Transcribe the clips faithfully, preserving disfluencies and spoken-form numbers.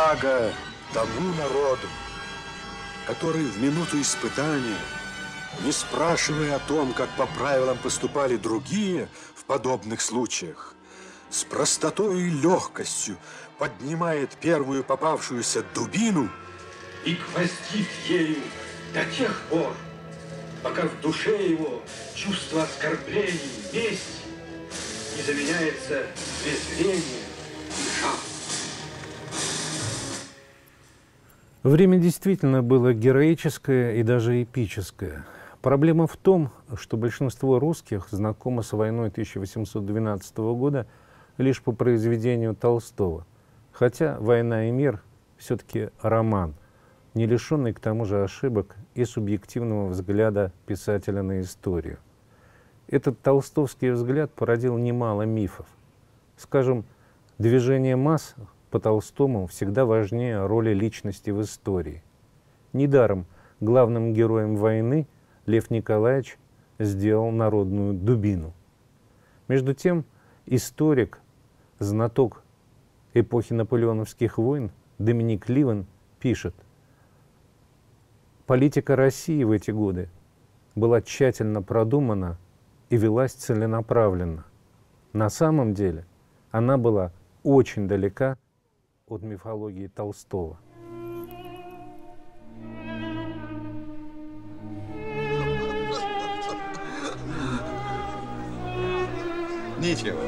благо тому народу, который в минуту испытания, не спрашивая о том, как по правилам поступали другие в подобных случаях, с простотой и легкостью поднимает первую попавшуюся дубину и гвоздит ею до тех пор, пока в душе его чувство оскорблений, мести не заменяется презрением и жалостью. Время действительно было героическое и даже эпическое. Проблема в том, что большинство русских знакомо с войной тысяча восемьсот двенадцатого года лишь по произведению Толстого. Хотя «Война и мир» все-таки роман, не лишенный к тому же ошибок и субъективного взгляда писателя на историю. Этот толстовский взгляд породил немало мифов. Скажем, движение масс по Толстому всегда важнее роли личности в истории. Недаром главным героем войны Лев Николаевич сделал народную дубину. Между тем, историк, знаток эпохи наполеоновских войн Доминик Ливен пишет: политика России в эти годы была тщательно продумана и велась целенаправленно. На самом деле она была очень далека от мифологии Толстого. Ничего.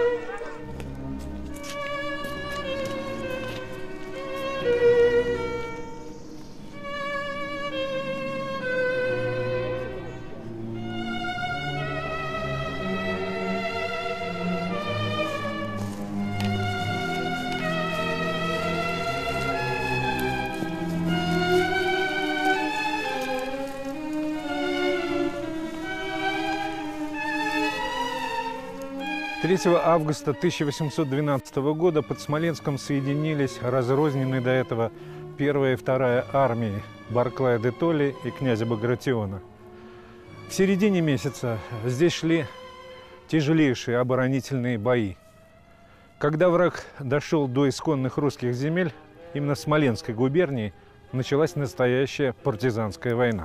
третьего августа тысяча восемьсот двенадцатого года под Смоленском соединились разрозненные до этого первая и вторая армии Барклая де Толли и князя Багратиона. В середине месяца здесь шли тяжелейшие оборонительные бои. Когда враг дошел до исконных русских земель, именно в Смоленской губернии началась настоящая партизанская война.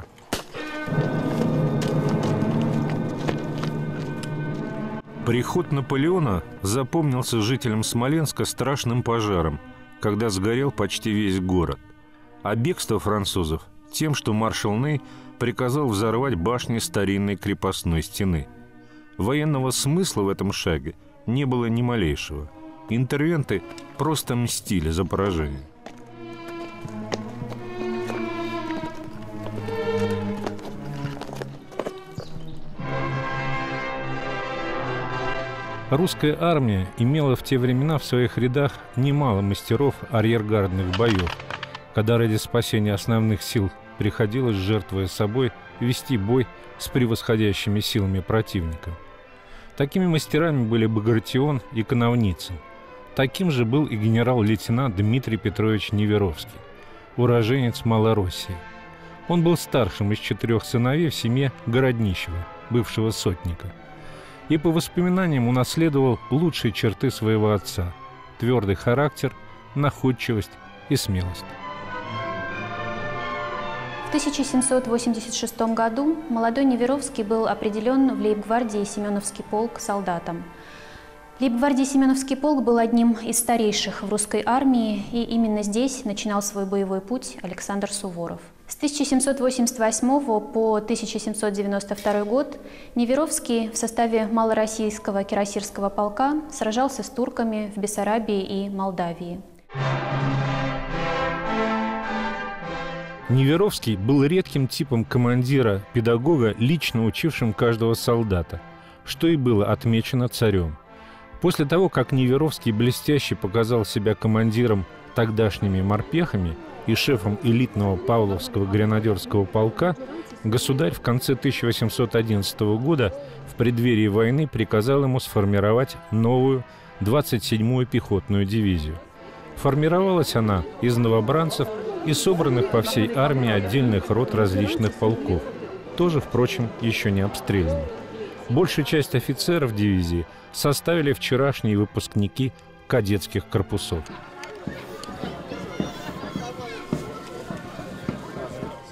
Приход Наполеона запомнился жителям Смоленска страшным пожаром, когда сгорел почти весь город. А бегство французов тем, что маршал Ней приказал взорвать башни старинной крепостной стены. Военного смысла в этом шаге не было ни малейшего. Интервенты просто мстили за поражение. Русская армия имела в те времена в своих рядах немало мастеров арьергардных боев, когда ради спасения основных сил приходилось, жертвуя собой, вести бой с превосходящими силами противника. Такими мастерами были Багратион и Коновницын. Таким же был и генерал-лейтенант Дмитрий Петрович Неверовский, уроженец Малороссии. Он был старшим из четырех сыновей в семье Городнищева, бывшего сотника, и по воспоминаниям унаследовал лучшие черты своего отца – твердый характер, находчивость и смелость. В тысяча семьсот восемьдесят шестом году молодой Неверовский был определен в лейб-гвардии Семеновский полк солдатом. Лейб-гвардии Семеновский полк был одним из старейших в русской армии, и именно здесь начинал свой боевой путь Александр Суворов. С тысяча семьсот восемьдесят восьмого по тысяча семьсот девяносто второй год Неверовский в составе малороссийского кирасирского полка сражался с турками в Бессарабии и Молдавии. Неверовский был редким типом командира-педагога, лично учившим каждого солдата, что и было отмечено царем. После того, как Неверовский блестяще показал себя командиром тогдашними морпехами и шефом элитного Павловского гренадерского полка, государь в конце тысяча восемьсот одиннадцатого года в преддверии войны приказал ему сформировать новую двадцать седьмую пехотную дивизию. Формировалась она из новобранцев и собранных по всей армии отдельных рот различных полков, тоже, впрочем, еще не обстрелянных. Большая часть офицеров дивизии составили вчерашние выпускники кадетских корпусов.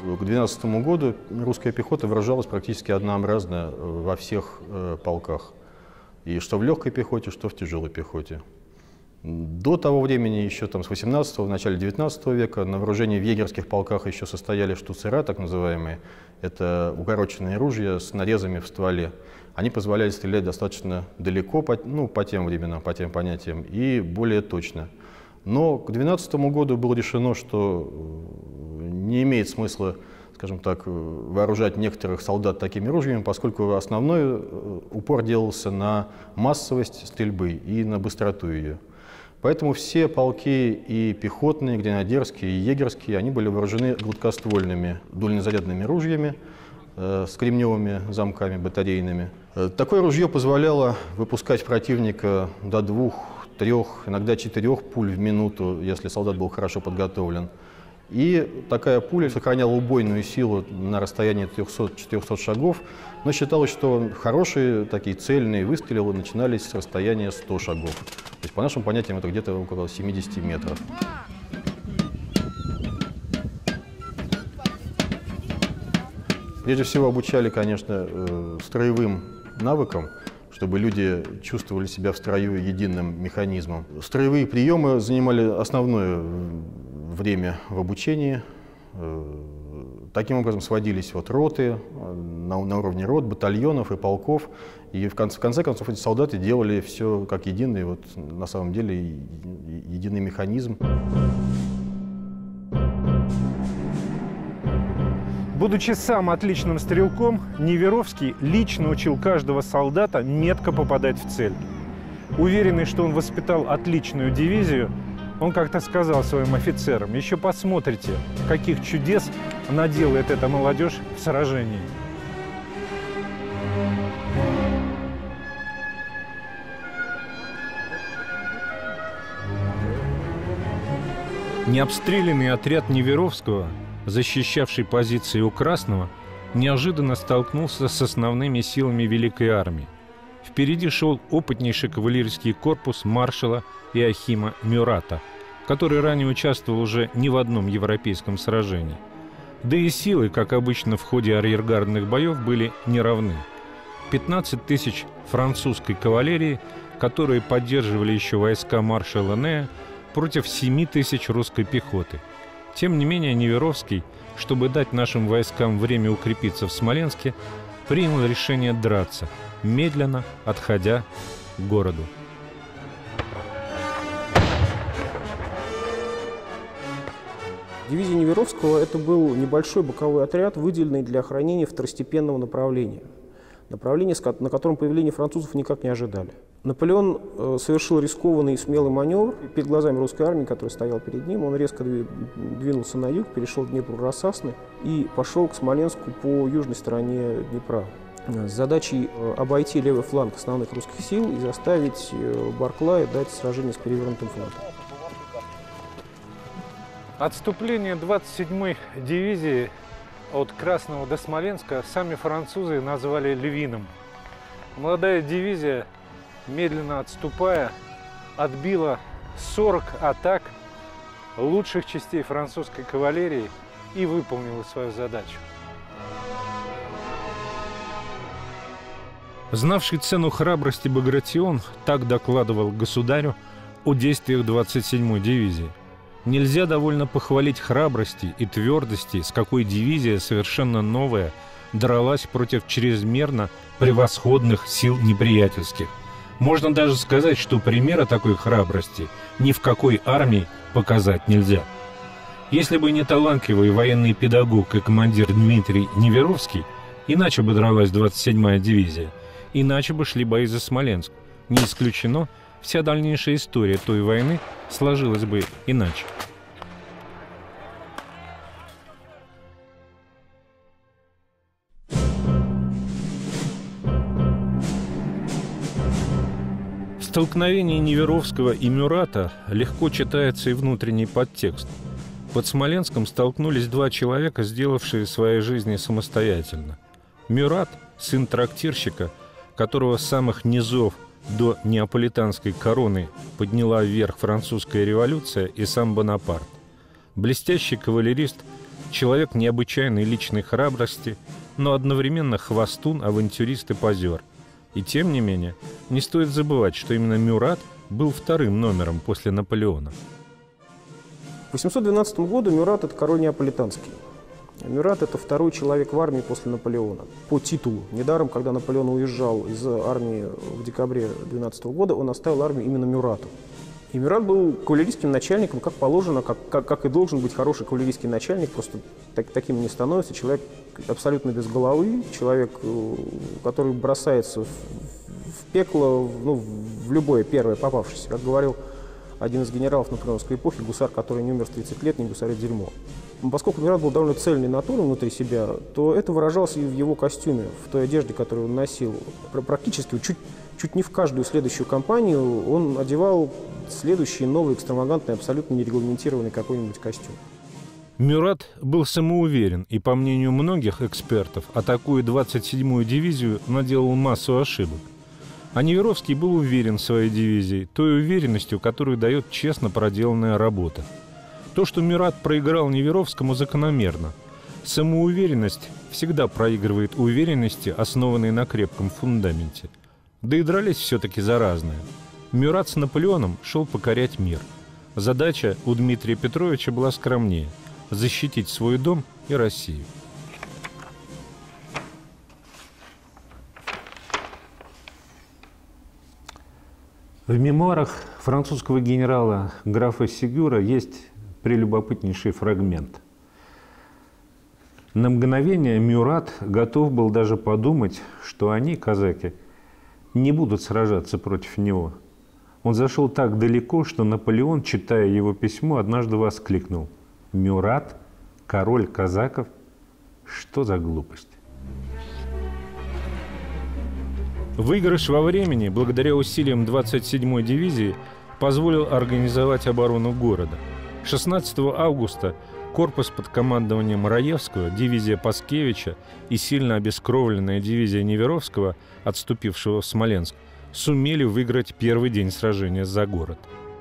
К двенадцатому году русская пехота выражалась практически однообразно во всех полках. И что в легкой пехоте, что в тяжелой пехоте. До того времени, еще там, с восемнадцатого, в начале девятнадцатого века, на вооружении в егерских полках еще состояли штуцера, так называемые. Это укороченные ружья с нарезами в стволе. Они позволяли стрелять достаточно далеко, по, ну, по тем временам, по тем понятиям, и более точно. Но к двенадцатому году было решено, что не имеет смысла, скажем так, вооружать некоторых солдат такими ружьями, поскольку основной упор делался на массовость стрельбы и на быстроту ее. Поэтому все полки, и пехотные, и гренадерские, и егерские, они были вооружены гладкоствольными дульнозарядными ружьями э, с кремневыми замками батарейными. Э, такое ружье позволяло выпускать в противника до двух, трех, иногда четырех пуль в минуту, если солдат был хорошо подготовлен. И такая пуля сохраняла убойную силу на расстоянии трёхсот-четырёхсот шагов, но считалось, что хорошие такие цельные выстрелы начинались с расстояния ста шагов. То есть, по нашим понятиям, это где-то около семидесяти метров. Прежде всего обучали, конечно, строевым навыкам, чтобы люди чувствовали себя в строю единым механизмом. Строевые приемы занимали основное время в обучении. Таким образом сводились вот роты на, на уровне рот, батальонов и полков. И в конце, в конце концов эти солдаты делали все как единый, вот, на самом деле, единый механизм. Будучи сам отличным стрелком, Неверовский лично учил каждого солдата метко попадать в цель. Уверенный, что он воспитал отличную дивизию, он как-то сказал своим офицерам: еще посмотрите, каких чудес наделает эта молодежь в сражении. Необстрелянный отряд Неверовского, защищавший позиции у Красного, неожиданно столкнулся с основными силами Великой армии. Впереди шел опытнейший кавалерийский корпус маршала Иохима Мюрата, который ранее участвовал уже не в одном европейском сражении. Да и силы, как обычно в ходе арьергардных боев, были неравны. пятнадцать тысяч французской кавалерии, которые поддерживали еще войска маршала Нея, против семи тысяч русской пехоты. Тем не менее, Неверовский, чтобы дать нашим войскам время укрепиться в Смоленске, принял решение драться, медленно отходя к городу. Дивизия Неверовского – это был небольшой боковой отряд, выделенный для охранения второстепенного направления. Направление, на котором появление французов никак не ожидали. Наполеон э, совершил рискованный и смелый маневр. Перед глазами русской армии, которая стояла перед ним, он резко двинулся на юг, перешел Днепр-Рассасны и пошел к Смоленску по южной стороне Днепра с задачей э, обойти левый фланг основных русских сил и заставить э, Барклая дать сражение с перевернутым флангом. Отступление двадцать седьмой дивизии от Красного до Смоленска сами французы назвали львиным. Молодая дивизия, медленно отступая, отбила сорок атак лучших частей французской кавалерии и выполнила свою задачу. Знавший цену храбрости Багратион так докладывал государю о действиях двадцать седьмой дивизии. Нельзя довольно похвалить храбрости и твердости, с какой дивизия, совершенно новая, дралась против чрезмерно превосходных сил неприятельских. Можно даже сказать, что примера такой храбрости ни в какой армии показать нельзя. Если бы не талантливый военный педагог и командир Дмитрий Неверовский, иначе бы дралась двадцать седьмая дивизия, иначе бы шли бои за Смоленск. Не исключено, вся дальнейшая история той войны сложилась бы иначе. В столкновении Неверовского и Мюрата легко читается и внутренний подтекст. Под Смоленском столкнулись два человека, сделавшие своей жизни самостоятельно. Мюрат, сын трактирщика, которого с самых низов до неаполитанской короны подняла вверх французская революция и сам Бонапарт. Блестящий кавалерист, человек необычайной личной храбрости, но одновременно хвастун, авантюрист и позер. И тем не менее, не стоит забывать, что именно Мюрат был вторым номером после Наполеона. В восемьсот двенадцатом году Мюрат – это король неаполитанский. Мюрат – это второй человек в армии после Наполеона по титулу. Недаром, когда Наполеон уезжал из армии в декабре двенадцатого года, он оставил армию именно Мюрату. И Мюрат был кавалерийским начальником, как положено, как, как, как и должен быть хороший кавалерийский начальник, просто так, таким не становится. Человек абсолютно без головы, человек, который бросается в, в пекло, ну, в любое первое попавшееся. Как говорил один из генералов наполеоновской эпохи, гусар, который не умер в тридцать лет, не гусарит дерьмо. Но поскольку Мюрат был довольно цельной натурой внутри себя, то это выражалось и в его костюме, в той одежде, которую он носил. Практически чуть, чуть не в каждую следующую кампанию он одевал следующий новый, экстравагантный, абсолютно нерегламентированный какой-нибудь костюм. Мюрат был самоуверен и, по мнению многих экспертов, атакуя двадцать седьмую дивизию, наделал массу ошибок. А Неверовский был уверен в своей дивизии, той уверенностью, которую дает честно проделанная работа. То, что Мюрат проиграл Неверовскому, закономерно. Самоуверенность всегда проигрывает уверенности, основанной на крепком фундаменте. Да и дрались все-таки за разное. Мюрат с Наполеоном шел покорять мир. Задача у Дмитрия Петровича была скромнее – защитить свой дом и Россию. В мемуарах французского генерала графа Сегюра есть прелюбопытнейший фрагмент. На мгновение Мюрат готов был даже подумать, что они, казаки, не будут сражаться против него. Он зашел так далеко, что Наполеон, читая его письмо, однажды воскликнул: «Мюрат, король казаков? Что за глупость?» Выигрыш во времени, благодаря усилиям двадцать седьмой дивизии, позволил организовать оборону города. шестнадцатого августа корпус под командованием Раевского, дивизия Паскевича и сильно обескровленная дивизия Неверовского, отступившего в Смоленск, сумели выиграть первый день сражения за город.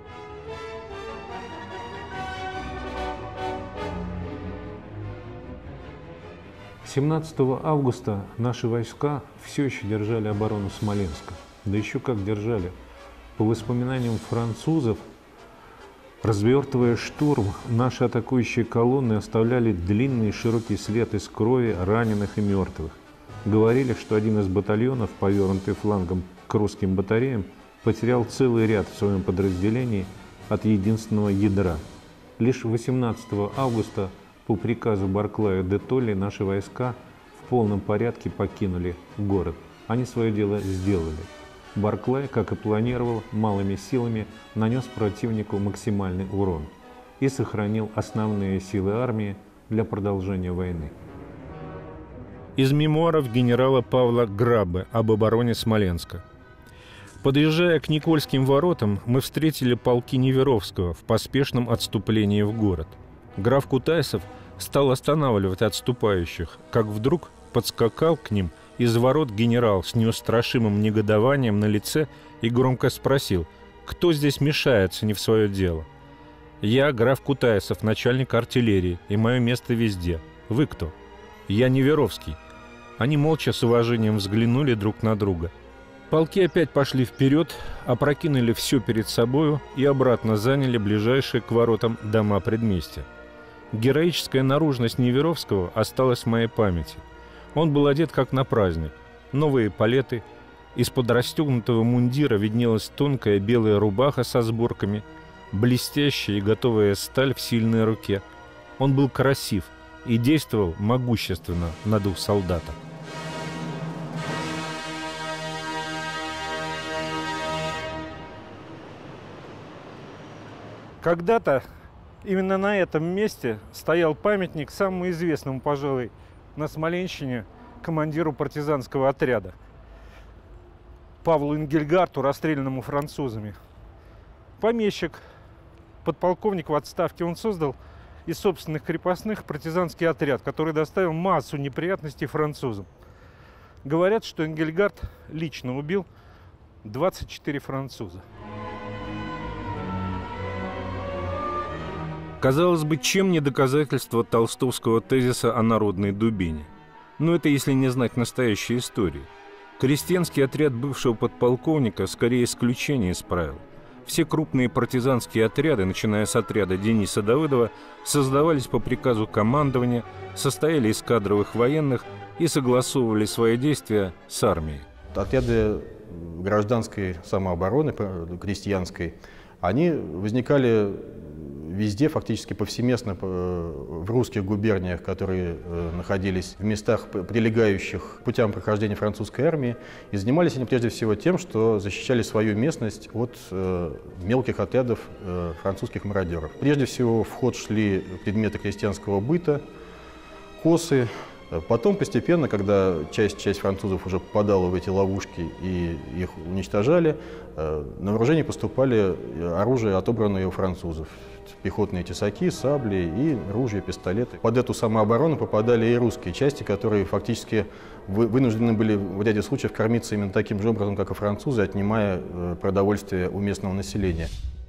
семнадцатого августа наши войска все еще держали оборону Смоленска. Да еще как держали. По воспоминаниям французов, развертывая штурм, наши атакующие колонны оставляли длинный и широкий след из крови раненых и мертвых. Говорили, что один из батальонов, повернутый флангом к русским батареям, потерял целый ряд в своем подразделении от единственного ядра. Лишь восемнадцатого августа по приказу Барклая де Толли наши войска в полном порядке покинули город. Они свое дело сделали. Барклай, как и планировал, малыми силами нанес противнику максимальный урон и сохранил основные силы армии для продолжения войны. Из мемуаров генерала Павла Граббе об обороне Смоленска. Подъезжая к Никольским воротам, мы встретили полки Неверовского в поспешном отступлении в город. Граф Кутайсов стал останавливать отступающих, как вдруг подскакал к ним из ворот генерал с неустрашимым негодованием на лице и громко спросил: «Кто здесь мешается не в свое дело?» «Я граф Кутайсов, начальник артиллерии, и мое место везде. Вы кто?» «Я Неверовский». Они молча с уважением взглянули друг на друга. Полки опять пошли вперед, опрокинули все перед собою и обратно заняли ближайшие к воротам дома предместья. Героическая наружность Неверовского осталась в моей памяти. Он был одет как на праздник. Новые палеты, из-под расстегнутого мундира виднелась тонкая белая рубаха со сборками, блестящая и готовая сталь в сильной руке. Он был красив и действовал могущественно на дух солдата. Когда-то именно на этом месте стоял памятник самому известному, пожалуй, на Смоленщине командиру партизанского отряда Павлу Энгельгарту, расстрелянному французами. Помещик, подполковник в отставке, он создал из собственных крепостных партизанский отряд, который доставил массу неприятностей французам. Говорят, что Энгельгарт лично убил двадцать четыре француза. Казалось бы, чем не доказательство толстовского тезиса о народной дубине? Но это если не знать настоящей истории. Крестьянский отряд бывшего подполковника скорее исключение из правил. Все крупные партизанские отряды, начиная с отряда Дениса Давыдова, создавались по приказу командования, состояли из кадровых военных и согласовывали свои действия с армией. Отряды гражданской самообороны, крестьянской, они возникали везде, фактически повсеместно в русских губерниях, которые находились в местах, прилегающих к путям прохождения французской армии, и занимались они прежде всего тем, что защищали свою местность от мелких отрядов французских мародеров. Прежде всего в ход шли предметы крестьянского быта, косы. Потом постепенно, когда часть, часть французов уже попадала в эти ловушки и их уничтожали, на вооружение поступали оружие, отобранное у французов. Пехотные тесаки, сабли и ружья, пистолеты. Под эту самооборону попадали и русские части, которые фактически вынуждены были в ряде случаев кормиться именно таким же образом, как и французы, отнимая продовольствие у местного населения.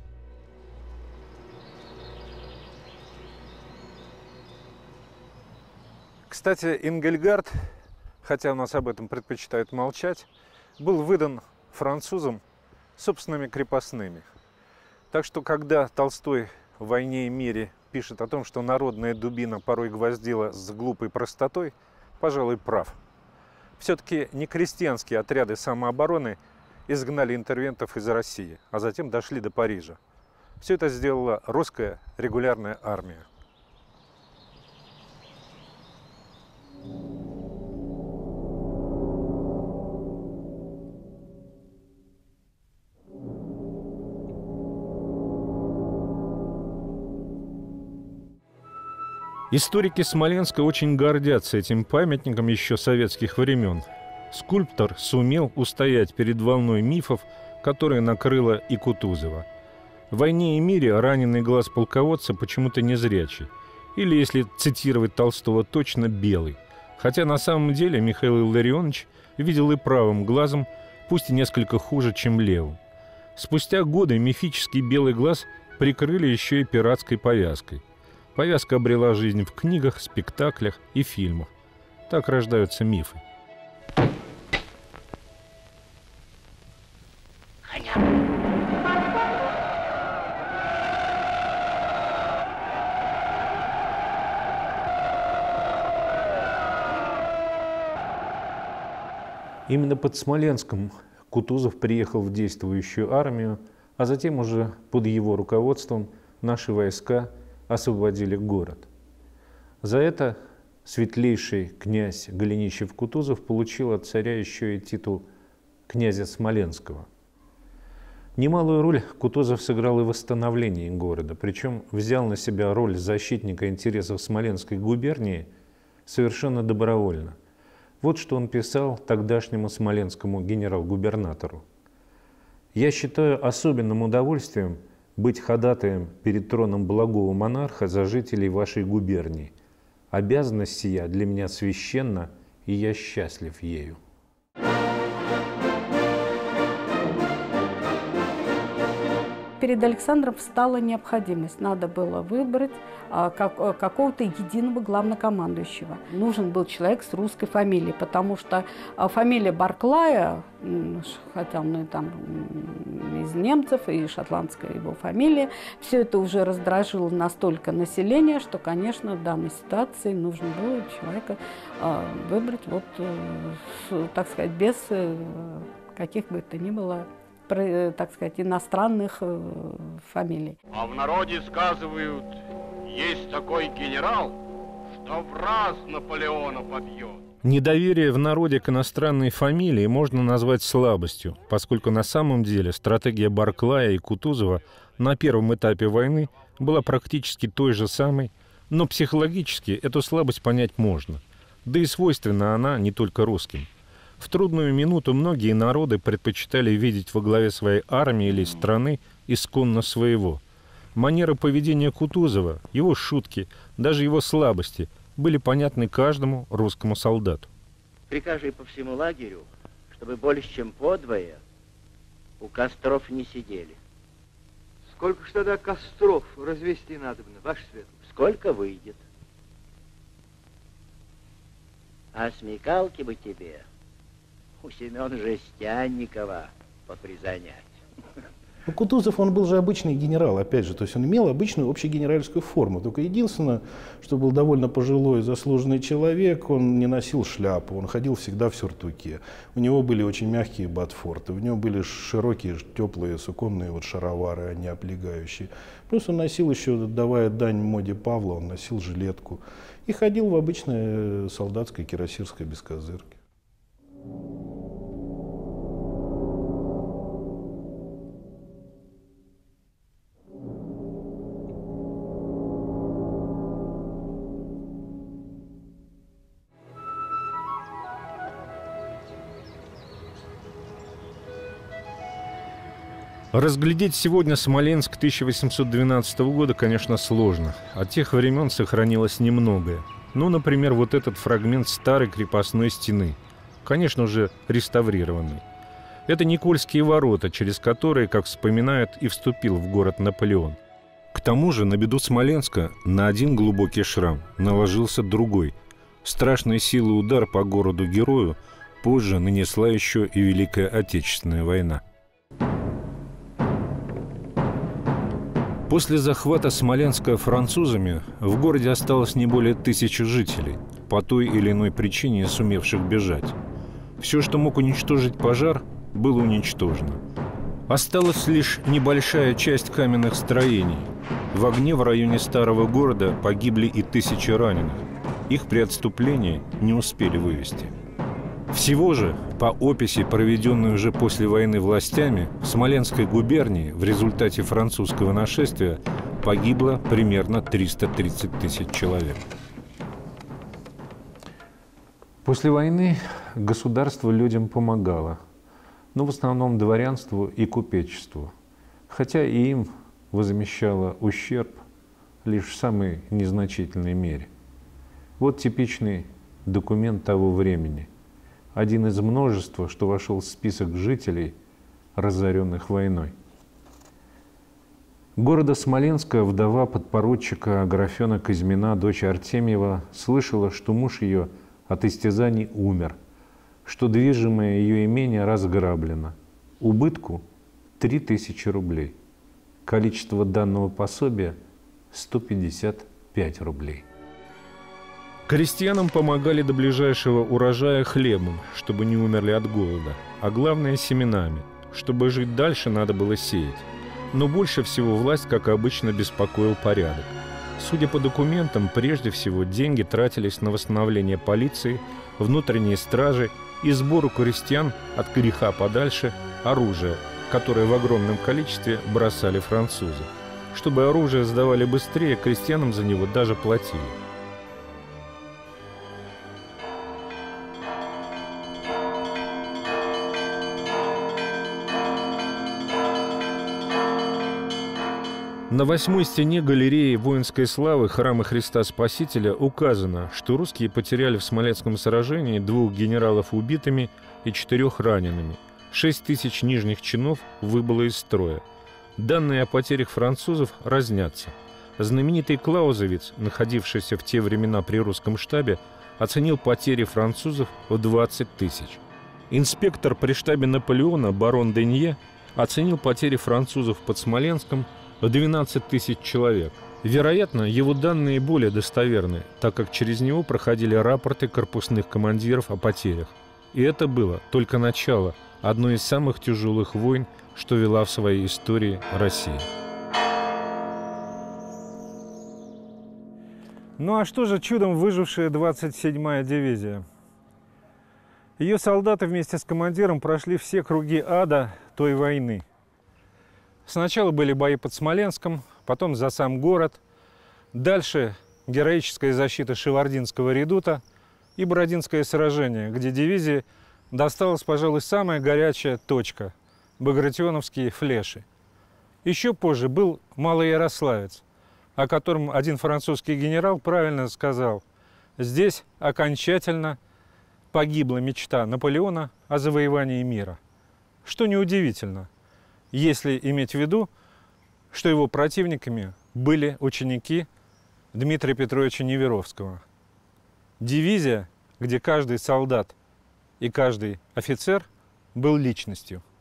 Кстати, Ингельгард, хотя у нас об этом предпочитают молчать, был выдан французам собственными крепостными. Так что, когда Толстой в «Войне и мире» пишет о том, что народная дубина порой гвоздила с глупой простотой, пожалуй, прав. Все-таки не крестьянские отряды самообороны изгнали интервентов из России, а затем дошли до Парижа. Все это сделала русская регулярная армия. Историки Смоленска очень гордятся этим памятником еще советских времен. Скульптор сумел устоять перед волной мифов, которая накрыла и Кутузова. В «Войне и мире» раненый глаз полководца почему-то незрячий. Или, если цитировать Толстого точно, белый. Хотя на самом деле Михаил Илларионович видел и правым глазом, пусть и несколько хуже, чем левым. Спустя годы мифический белый глаз прикрыли еще и пиратской повязкой. Повязка обрела жизнь в книгах, спектаклях и фильмах. Так рождаются мифы. Именно под Смоленском Кутузов приехал в действующую армию, а затем уже под его руководством наши войска освободили город. За это светлейший князь Голенищев-Кутузов получил от царя еще и титул князя Смоленского. Немалую роль Кутузов сыграл и в восстановлении города, причем взял на себя роль защитника интересов Смоленской губернии совершенно добровольно. Вот что он писал тогдашнему смоленскому генерал-губернатору. «Я считаю особенным удовольствием быть ходатаем перед троном благого монарха за жителей вашей губернии. Обязанность сия для меня священна, и я счастлив ею». Перед Александром встала необходимость. Надо было выбрать а, как, а, какого-то единого главнокомандующего. Нужен был человек с русской фамилией, потому что а, фамилия Барклая, хотя он и там из немцев, и шотландская его фамилия, все это уже раздражило настолько население, что, конечно, в данной ситуации нужно было человека а, выбрать, вот, с, так сказать, без каких бы то ни было, так сказать, иностранных э, фамилий. А в народе сказывают, есть такой генерал, что в раз Наполеона побьет. Недоверие в народе к иностранной фамилии можно назвать слабостью, поскольку на самом деле стратегия Барклая и Кутузова на первом этапе войны была практически той же самой, но психологически эту слабость понять можно. Да и свойственна она не только русским. В трудную минуту многие народы предпочитали видеть во главе своей армии или страны исконно своего. Манера поведения Кутузова, его шутки, даже его слабости были понятны каждому русскому солдату. Прикажи по всему лагерю, чтобы больше чем подвое у костров не сидели. Сколько ж тогда костров развести надобно, ваш свет? Сколько выйдет? А смекалки бы тебе у Семена Жестянникова попризанять. Ну, Кутузов, он был же обычный генерал, опять же, то есть он имел обычную общегенеральскую форму. Только единственное, что был довольно пожилой, заслуженный человек, он не носил шляпу, он ходил всегда в сюртуке. У него были очень мягкие ботфорты, у него были широкие, теплые, суконные вот шаровары, а не облегающие. Плюс он носил еще, давая дань моде Павла, он носил жилетку и ходил в обычной солдатской кирасирской бескозырке. Разглядеть сегодня Смоленск тысяча восемьсот двенадцатого года, конечно, сложно. От тех времен сохранилось немногое. Ну, например, вот этот фрагмент старой крепостной стены, конечно же, реставрированный. Это Никольские ворота, через которые, как вспоминают, и вступил в город Наполеон. К тому же, на беду Смоленска на один глубокий шрам наложился другой. Страшной силы удар по городу-герою позже нанесла еще и Великая Отечественная война. После захвата Смоленска французами в городе осталось не более тысячи жителей, по той или иной причине сумевших бежать. Все, что мог уничтожить пожар, было уничтожено. Осталась лишь небольшая часть каменных строений. В огне в районе старого города погибли и тысячи раненых. Их при отступлении не успели вывести. Всего же, по описи, проведенной уже после войны властями, в Смоленской губернии в результате французского нашествия погибло примерно триста тридцать тысяч человек. После войны государство людям помогало, но в основном дворянству и купечеству, хотя и им возмещало ущерб лишь в самой незначительной мере. Вот типичный документ того времени. Один из множества, что вошел в список жителей, разоренных войной. Города Смоленска вдова подпоручика Аграфена Казьмина, дочь Артемьева, слышала, что муж ее от истязаний умер, что движимое ее имение разграблено. Убытку три тысячи рублей. Количество данного пособия – сто пятьдесят пять рублей. Крестьянам помогали до ближайшего урожая хлебом, чтобы не умерли от голода, а главное – семенами. Чтобы жить дальше, надо было сеять. Но больше всего власть, как обычно, беспокоил порядок. Судя по документам, прежде всего деньги тратились на восстановление полиции, внутренней стражи и сбор у крестьян от греха подальше оружия, которое в огромном количестве бросали французы. Чтобы оружие сдавали быстрее, крестьянам за него даже платили. На восьмой стене галереи воинской славы храма Христа Спасителя указано, что русские потеряли в Смоленском сражении двух генералов убитыми и четырех ранеными. Шесть тысяч нижних чинов выбыло из строя. Данные о потерях французов разнятся. Знаменитый Клаузевиц, находившийся в те времена при русском штабе, оценил потери французов в двадцать тысяч. Инспектор при штабе Наполеона барон Денье оценил потери французов под Смоленском в двенадцать тысяч человек. Вероятно, его данные более достоверны, так как через него проходили рапорты корпусных командиров о потерях. И это было только начало одной из самых тяжелых войн, что вела в своей истории Россия. Ну а что же чудом выжившая двадцать седьмая дивизия? Ее солдаты вместе с командиром прошли все круги ада той войны. Сначала были бои под Смоленском, потом за сам город, дальше героическая защита Шевардинского редута и Бородинское сражение, где дивизии досталась, пожалуй, самая горячая точка – Багратионовские флеши. Еще позже был Малоярославец, о котором один французский генерал правильно сказал: здесь окончательно погибла мечта Наполеона о завоевании мира. Что неудивительно, если иметь в виду, что его противниками были ученики Дмитрия Петровича Неверовского. Дивизия, где каждый солдат и каждый офицер был личностью.